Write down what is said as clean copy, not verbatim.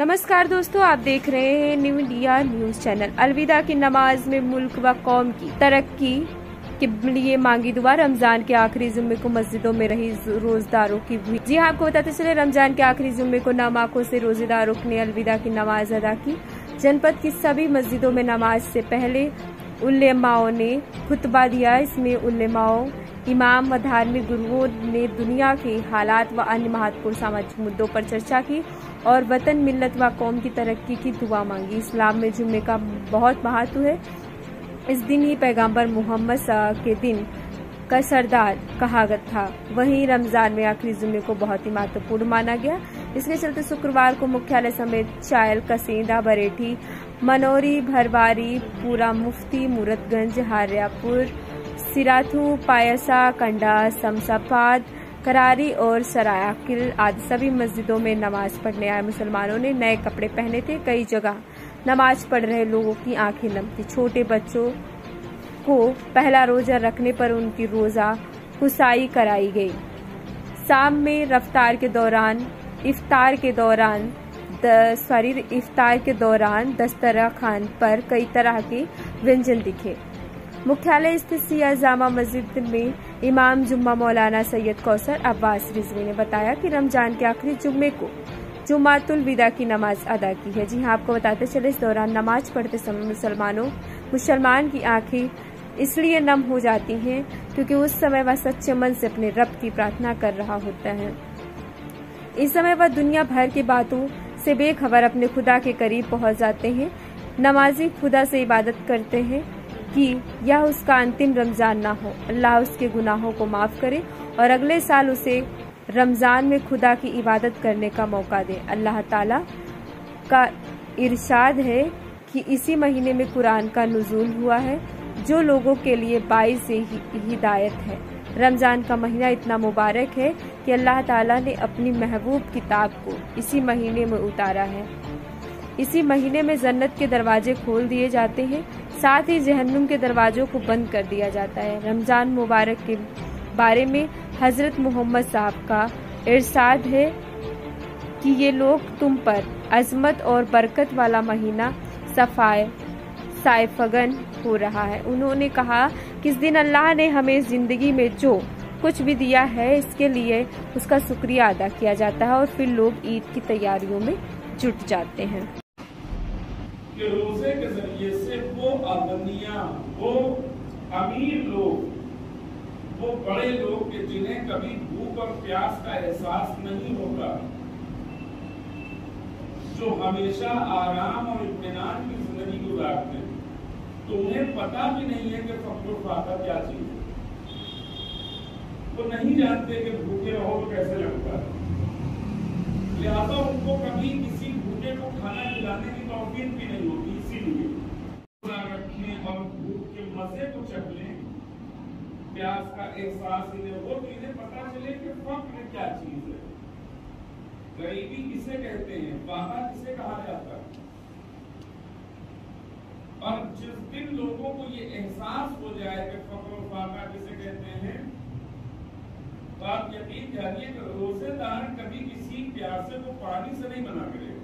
नमस्कार दोस्तों, आप देख रहे हैं न्यू इंडिया न्यूज चैनल। अलविदा की नमाज में मुल्क व कौम की तरक्की के लिए मांगी दुआ। रमजान के आखिरी जुम्मे को मस्जिदों में रही रोजेदारों की भीड़। जी हाँ, आपको बताते चले, रमजान के आखिरी जुम्मे को नम आंखों से रोजेदारों ने अलविदा की नमाज अदा की। जनपद की सभी मस्जिदों में नमाज से पहले उलेमाओं ने खुतबा दिया। इसमें उलेमाओं, इमाम व धार्मिक गुरुओं ने दुनिया के हालात व अन्य महत्वपूर्ण सामाजिक मुद्दों पर चर्चा की और वतन, मिल्लत व कौम की तरक्की की दुआ मांगी। इस्लाम में जुम्मे का बहुत महत्व है। इस दिन ही पैगंबर मोहम्मद के दिन का सरदार कहा गया था। वहीं रमजान में आखिरी जुम्मे को बहुत ही महत्वपूर्ण माना गया। इसके चलते शुक्रवार को मुख्यालय समेत चायल, कसीदा, बरेठी, मनोरी, भरवारी, पूरा मुफ्ती, मूरतगंज, हारियापुर, सिराथू, पायसा, कंडा, शमशाबाद, करारी और सरायकिल आदि सभी मस्जिदों में नमाज पढ़ने आए मुसलमानों ने नए कपड़े पहने थे। कई जगह नमाज पढ़ रहे लोगों की आंखें नम थी। छोटे बच्चों को पहला रोजा रखने पर उनकी रोजा कुसाई कराई गई। शाम में इफ्तार के दौरान दस्तरखान पर कई तरह के व्यंजन दिखे। मुख्यालय स्थित सिया जामा मस्जिद में इमाम जुम्मा मौलाना सैयद कौसर अब्बास रिजवी ने बताया कि रमजान के आखिरी जुम्मे को जुमातुल विदा की नमाज अदा की है। जी हाँ, आपको बताते चले, इस दौरान नमाज पढ़ते समय मुसलमान की आंखें इसलिए नम हो जाती हैं क्योंकि उस समय वह सच्चे मन से अपने रब की प्रार्थना कर रहा होता है। इस समय वह दुनिया भर की बातों से बेखबर अपने खुदा के करीब पहुंच जाते हैं। नमाजी खुदा से इबादत करते हैं कि यह उसका अंतिम रमजान ना हो, अल्लाह उसके गुनाहों को माफ करे और अगले साल उसे रमजान में खुदा की इबादत करने का मौका दे। अल्लाह ताला का इरशाद है कि इसी महीने में कुरान का नुज़ूल हुआ है जो लोगों के लिए बाइस से हिदायत है। रमजान का महीना इतना मुबारक है कि अल्लाह ताला ने अपनी महबूब किताब को इसी महीने में उतारा है। इसी महीने में जन्नत के दरवाजे खोल दिए जाते हैं, साथ ही जहन्नुम के दरवाजों को बंद कर दिया जाता है। रमजान मुबारक के बारे में हजरत मोहम्मद साहब का इरशाद है कि ये लोग तुम पर अजमत और बरकत वाला महीना साइफगन हो रहा है। उन्होंने कहा कि इस दिन अल्लाह ने हमें जिंदगी में जो कुछ भी दिया है इसके लिए उसका शुक्रिया अदा किया जाता है और फिर लोग ईद की तैयारियों में जुट जाते हैं। कि रोजे के जरिए से वो आदमियां, वो अमीर लोग, वो बड़े लोग के जिन्हें कभी भूख और प्यास का एहसास नहीं होगा, जो हमेशा आराम और इत्मीनान की जिंदगी गुजारते हैं, तो उन्हें पता भी नहीं है कि फक्र और फाका क्या चीज है। वो नहीं जानते कि भूखे रहो तो कैसे लगता है। लिहाजा उनको कभी किसी भूखे को खाना खिलाने की तौफीक भी नहीं होती। इसीलिए रखने और भूख के मजे को चख लें, प्यास का एहसास इन्हें हो तो इन्हें पता चले कि फक्र क्या चीज है, गरीबी किसे कहते हैं, फाका किसे कहा जाता है। और जिस दिन लोगों को ये एहसास हो जाए कि फक्र और फाका किसे कहते हैं, तो आप यकीन जानिए कि रोजेदार कभी किसी प्यासे को पानी से नहीं मना करेगा।